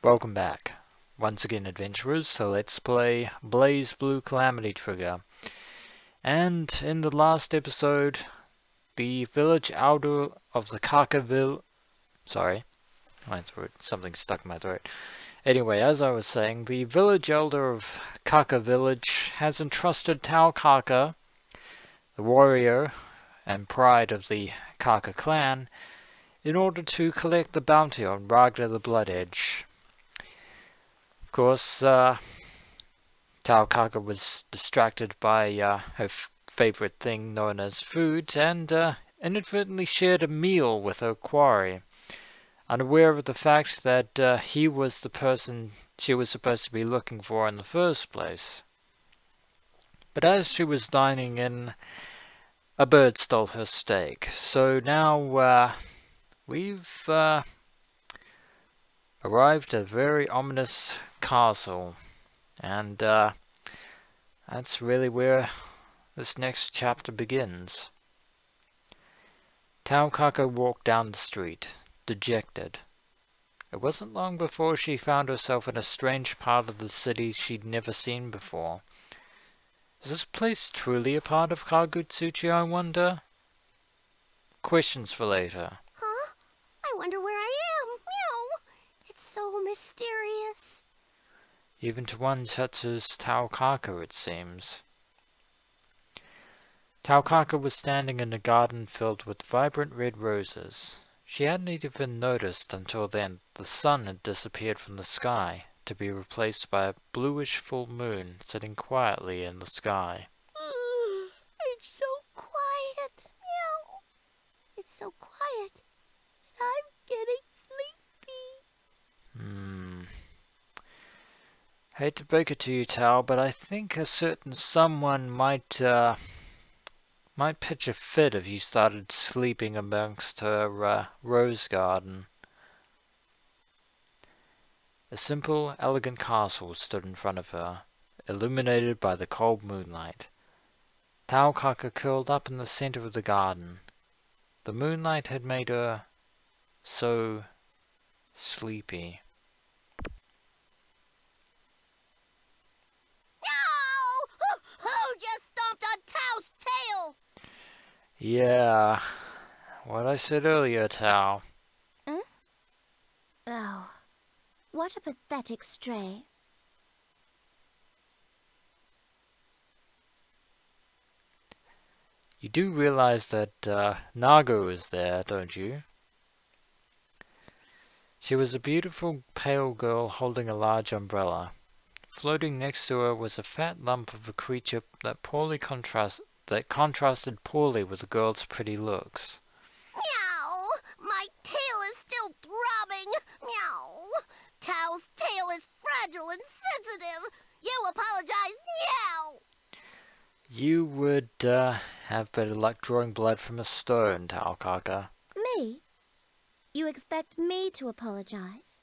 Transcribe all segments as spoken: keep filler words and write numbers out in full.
Welcome back. Once again, adventurers, so let's play BlazBlue Calamity trigger. And in the last episode, the village elder of the Kakaville... Sorry, my throat, something stuck in my throat. Anyway, as I was saying, the village elder of Kaka village has entrusted Tau Kaka, the warrior and pride of the Kaka clan, in order to collect the bounty on Ragna the Blood Edge. Of course, uh, Tau Kaka was distracted by uh, her f favorite thing known as food, and uh, inadvertently shared a meal with her quarry, unaware of the fact that uh, he was the person she was supposed to be looking for in the first place. But as she was dining in, a bird stole her steak, so now uh, we've uh, arrived at a very ominous castle, and uh, that's really where this next chapter begins. Tau Kaka walked down the street, dejected. It wasn't long before she found herself in a strange part of the city she'd never seen before. Is this place truly a part of Kagutsuchi, I wonder? Questions for later. Huh? I wonder where I am. Meow. It's so mysterious. Even to one such as Tau Kaka, it seems. Tau Kaka was standing in a garden filled with vibrant red roses. She hadn't even noticed until then the sun had disappeared from the sky, to be replaced by a bluish full moon sitting quietly in the sky. It's so quiet. Meow. It's so quiet that I'm getting sleepy. Hmm. Hate to break it to you, Tau, but I think a certain someone might, uh, might pitch a fit if you started sleeping amongst her, uh, rose garden. A simple, elegant castle stood in front of her, illuminated by the cold moonlight. Tau Kaka curled up in the center of the garden. The moonlight had made her so sleepy. No! Who just stomped on Tau's tail? Yeah, what I said earlier, Tau. Hmm? Oh, what a pathetic stray. You do realize that uh, Nago is there, don't you? She was a beautiful pale girl holding a large umbrella. Floating next to her was a fat lump of a creature that poorly contrast that contrasted poorly with the girl's pretty looks. Meow! My tail is still throbbing. Meow! Tau's tail is fragile and sensitive. You apologize now. You would uh, have better luck drawing blood from a stone, Tau Kaka. Me? You expect me to apologize?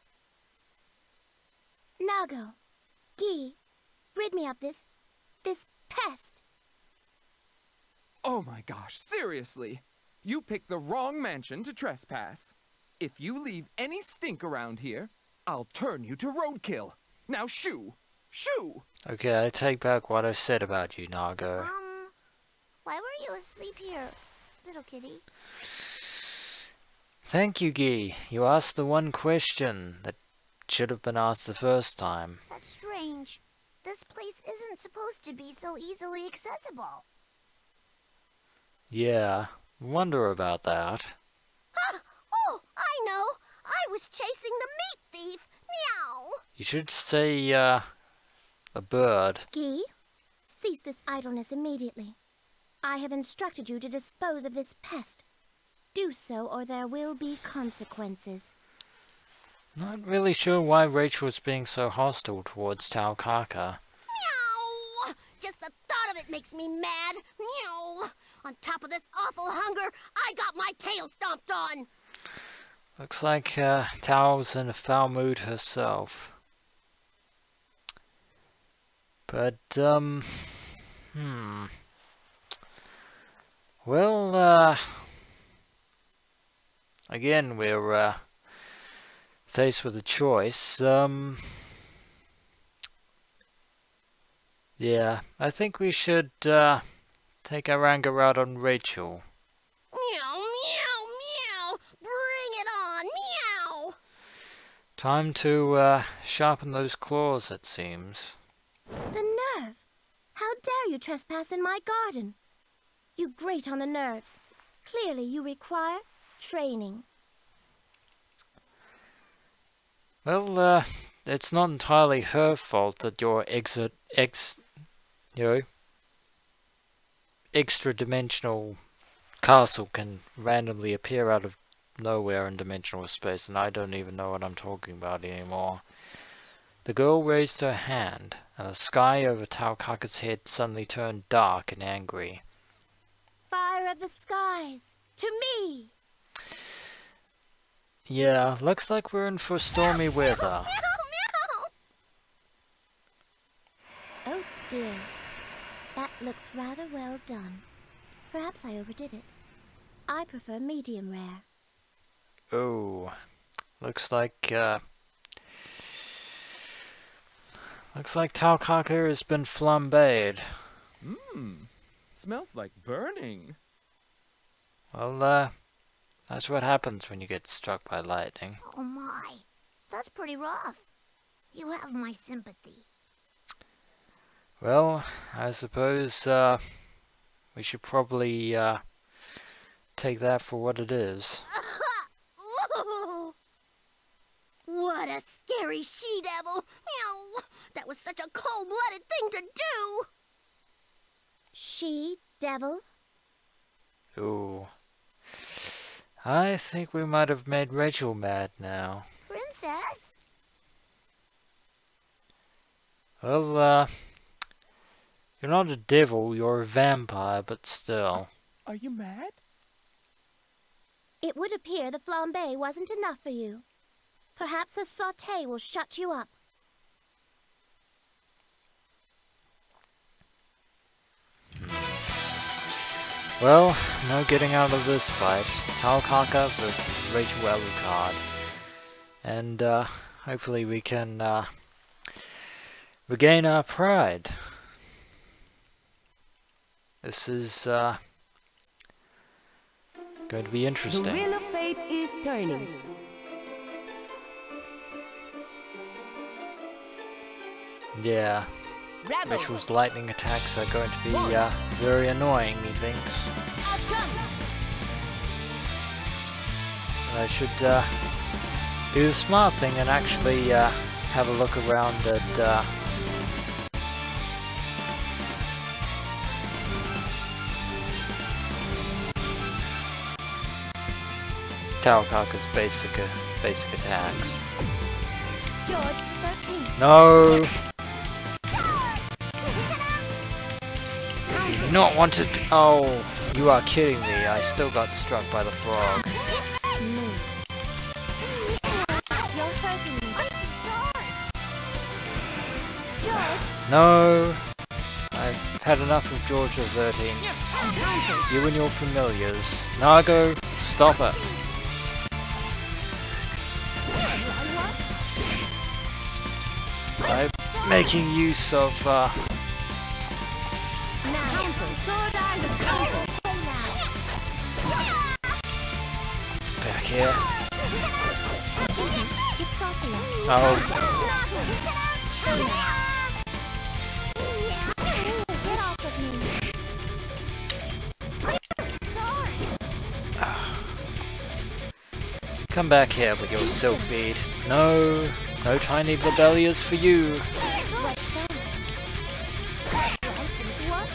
Nago, Gi, rid me of this, this pest. Oh my gosh, seriously! You picked the wrong mansion to trespass. If you leave any stink around here, I'll turn you to roadkill. Now shoo! Shoo! Okay, I take back what I said about you, Nago. Um, why were you asleep here, little kitty? Thank you, Gi. You asked the one question that should have been asked the first time. That's strange. This place isn't supposed to be so easily accessible. Yeah, wonder about that. Huh? Oh, I know. I was chasing the meat thief. Meow. You should say, uh, a bird. Gi, cease this idleness immediately. I have instructed you to dispose of this pest. Do so, or there will be consequences. Not really sure why Rachel was being so hostile towards Tau Kaka. Meow! Just the thought of it makes me mad. Meow! On top of this awful hunger, I got my tail stomped on. Looks like uh, Tau's in a foul mood herself. But, um, hmm. Well, uh, again, we're, uh, faced with a choice. Um, yeah, I think we should uh, take our anger out on Rachel. Meow, meow, meow. Bring it on, meow. Time to uh, sharpen those claws, it seems. The nerve! How dare you trespass in my garden? You grate on the nerves. Clearly you require training. Well, uh, it's not entirely her fault that your exit, ex, you know, extra-dimensional castle can randomly appear out of nowhere in dimensional space, and I don't even know what I'm talking about anymore. The girl raised her hand, and the sky over Taukaka's head suddenly turned dark and angry. Fire of the skies, to me! Yeah, looks like we're in for stormy weather. Meow, meow. Oh dear, that looks rather well done. Perhaps I overdid it. I prefer medium rare. Oh, looks like, uh... looks like Taukaka has been flambéed. Mmm, smells like burning. Well, uh, that's what happens when you get struck by lightning. Oh my, that's pretty rough. You have my sympathy. Well, I suppose, uh, we should probably, uh, take that for what it is. Ooh. What a scary she-devil! Meow! That was such a cold-blooded thing to do! She-devil? Ooh. I think we might have made Rachel mad now. Princess? Well, uh, you're not a devil, you're a vampire, but still. Are you mad? It would appear the flambé wasn't enough for you. Perhaps a sauté will shut you up. Well, no getting out of this fight. Taukaka versus Rachel Alucard. And, uh, hopefully we can, uh, regain our pride. This is, uh, going to be The interesting. wheel of fate is turning. Yeah, Rebel. Rachel's lightning attacks are going to be, uh, very annoying, methinks. Action. And I should, uh, do the smart thing and actually, uh, have a look around at, uh, Taukaka's basic, uh, basic attacks. George, thirteen. No! I do not want to. Oh, you are kidding me. I still got struck by the frog. No. You're hurting me. George, No! I've had enough of George the thirteenth. You and your familiars. Nago, stop it. I'm making use of, uh... now. Sword iron. back here. Keep softly. Oh, Get off of me. come back here with your silk feed. No, no tiny rebellions for you. What's that? What?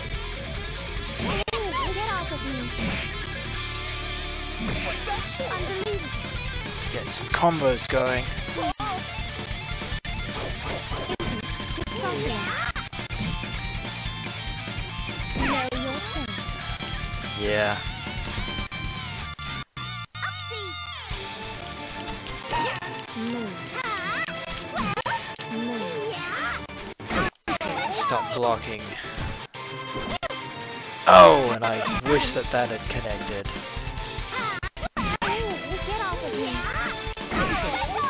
Get off of me. Unbelievable. Get some combos going. Keep softly. Know your place. Yeah. Move. Move. Stop blocking. Oh, and I wish that that had connected. Get off of me.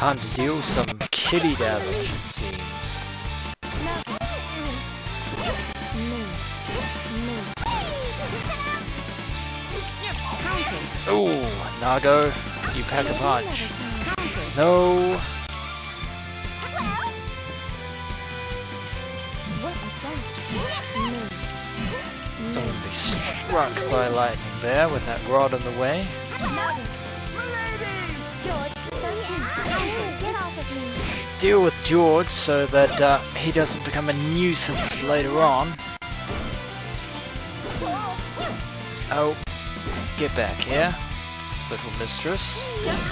Time to deal some kitty damage, it seems. Ooh, Nago, you pack a punch. No. Don't be struck by lightning there with that rod in the way. Deal with George so that uh, he doesn't become a nuisance later on. Oh, get back here, little mistress.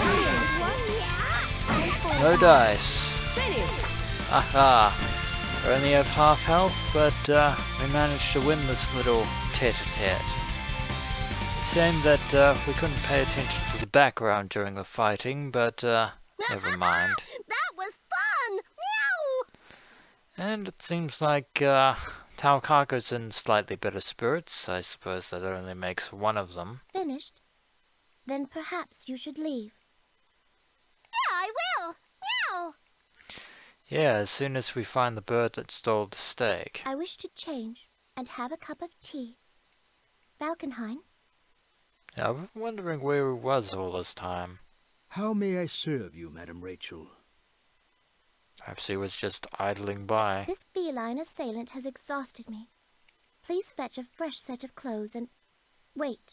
No dice. Aha. We only have half health, but uh, we managed to win this little tete-a-tete. Shame that uh, we couldn't pay attention to the background during the fighting, but uh, never mind. That was fun! Meow! And it seems like uh, Taukaka's in slightly better spirits. I suppose that only makes one of them. Finished? Then perhaps you should leave. Yeah, I will! Meow! Yeah, as soon as we find the bird that stole the steak. I wish to change and have a cup of tea. Valkenhayn? Yeah, I've been wondering where he was all this time. How may I serve you, Madam Rachel? Perhaps he was just idling by. This feline assailant has exhausted me. Please fetch a fresh set of clothes and... wait.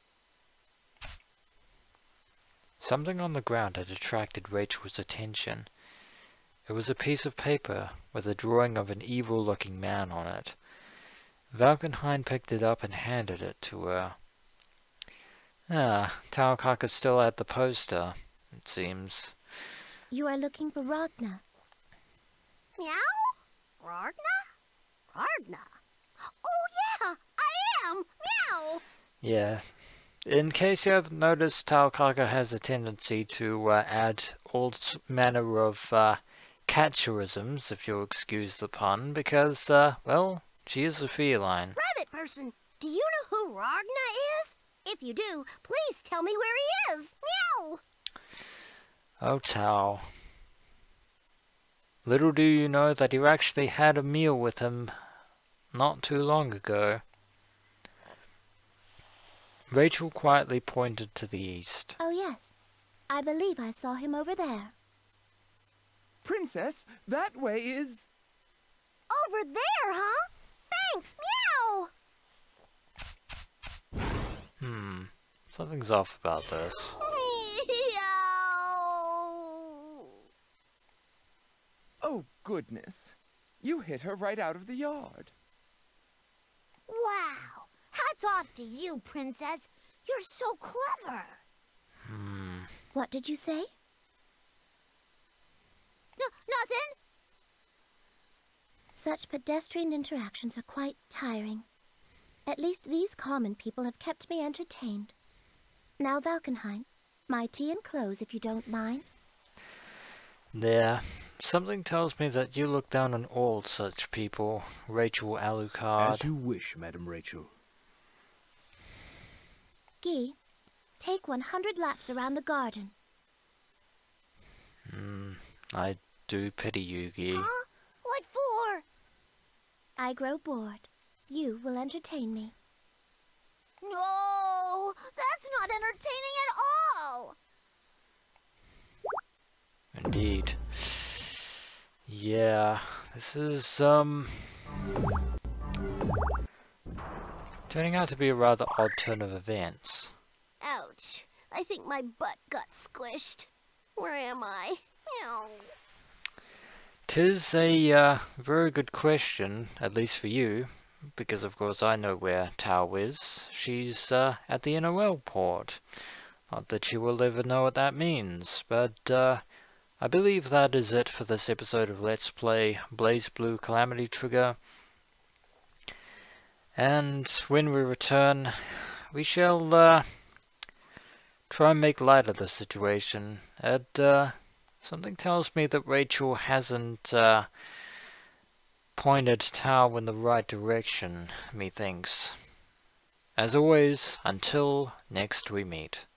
Something on the ground had attracted Rachel's attention. It was a piece of paper with a drawing of an evil-looking man on it. Valkenhayn picked it up and handed it to her. Ah, Taukaka's still at the poster, it seems. You are looking for Ragna. Meow? Ragna? Ragna? Oh yeah, I am! Meow! Yeah. In case you haven't noticed, Taukaka has a tendency to uh, add all manner of uh, catcherisms, if you'll excuse the pun, because, uh, well, she is a feline. Rabbit person, do you know who Ragna is? If you do, please tell me where he is. Meow! Oh, Tao. Little do you know that you actually had a meal with him not too long ago. Rachel quietly pointed to the east. Oh yes, I believe I saw him over there. Princess, that way is... Over there, huh? Thanks, meow! Hmm, something's off about this. Meow! Oh, goodness. You hit her right out of the yard. Wow! Hats off to you, Princess. You're so clever. Hmm. What did you say? No, nothing. Such pedestrian interactions are quite tiring. At least these common people have kept me entertained. Now, Valkenhayn, my tea and clothes, if you don't mind. There. Something tells me that you look down on all such people, Rachel Alucard. As you wish, Madam Rachel. Guy, take one hundred laps around the garden. Hmm, I do pity you, Guy. Huh? What for? I grow bored. You will entertain me. No, that's not entertaining at all. Indeed. Yeah, this is, um... turning out to be a rather odd turn of events. Ouch. I think my butt got squished. Where am I? Meow. 'Tis a uh, very good question, at least for you, because of course I know where Tao is. She's uh, at the N O L port. Not that she will ever know what that means, but uh, I believe that is it for this episode of Let's Play BlazBlue Calamity Trigger. And when we return, we shall uh, try and make light of the situation. And uh, something tells me that Rachel hasn't uh, pointed Tao in the right direction, methinks. As always, until next we meet.